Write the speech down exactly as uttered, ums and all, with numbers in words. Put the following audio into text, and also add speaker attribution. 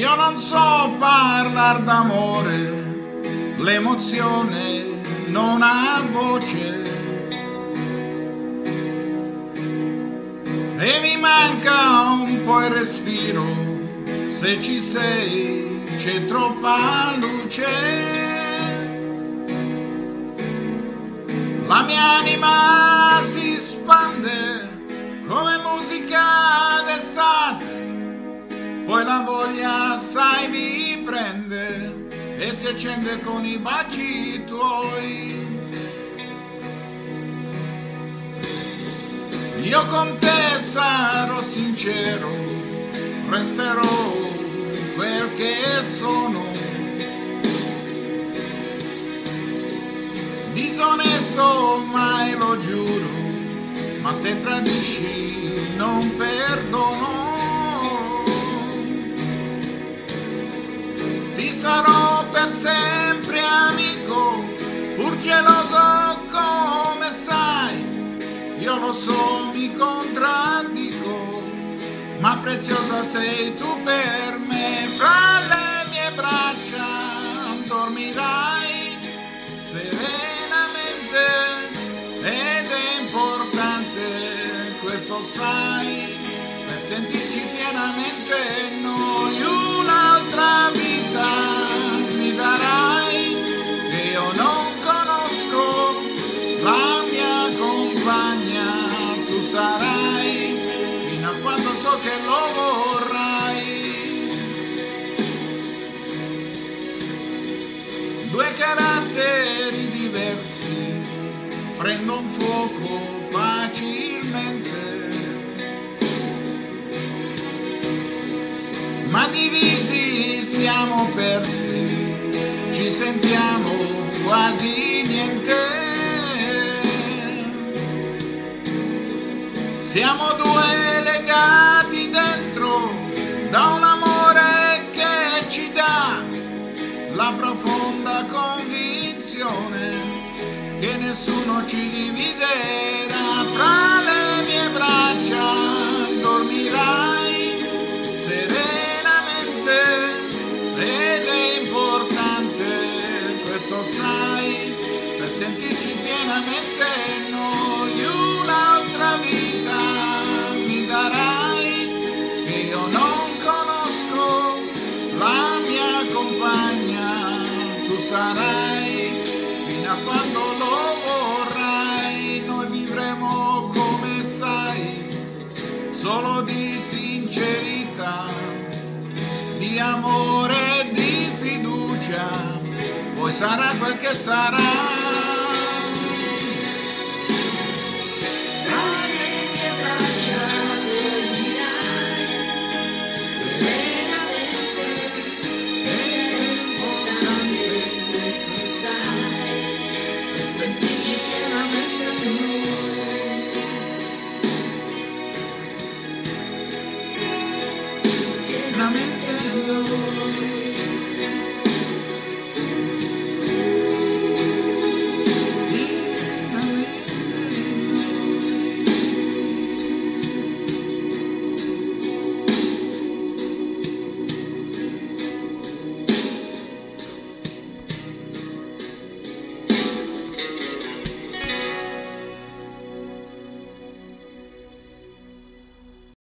Speaker 1: Io non so parlar d'amore, l'emozione non ha voce e mi manca un po' il respiro. Se ci sei c'è troppa luce, la mia anima si spande come musica d'estate. Poi la voglia, sai, mi prende e si accende con i baci tuoi. Io con te sarò sincero, resterò quel che sono. Disonesto mai lo giuro, ma se tradisci non perdono. Ti sarò per sempre amico, pur geloso come sai. Io lo so, mi contraddico, ma preziosa sei tu per me. Fra le mie braccia dormirai serenamente ed è importante, questo sai, per sentirci pienamente noi. Un'altra vita mi darai che io non conosco, la mia compagna tu sarai fino a quando so che lo vorrai. Due caratteri diversi prendono fuoco facilmente, ma divisi siamo persi, ci sentiamo quasi niente. Siamo due legati dentro da un amore che ci dà la profonda convinzione che nessuno ci dividerà. Fra le mie braccia dormirai serenamente ed è importante, questo sai, per sentirci pienamente noi. Un'altra vita mi darai che io non conosco, la mia compagna tu sarai fino a quando lo vorrai. Noi vivremo come sai, solo di sincerità, di amore e di fiducia, poi sarà quel che sarà.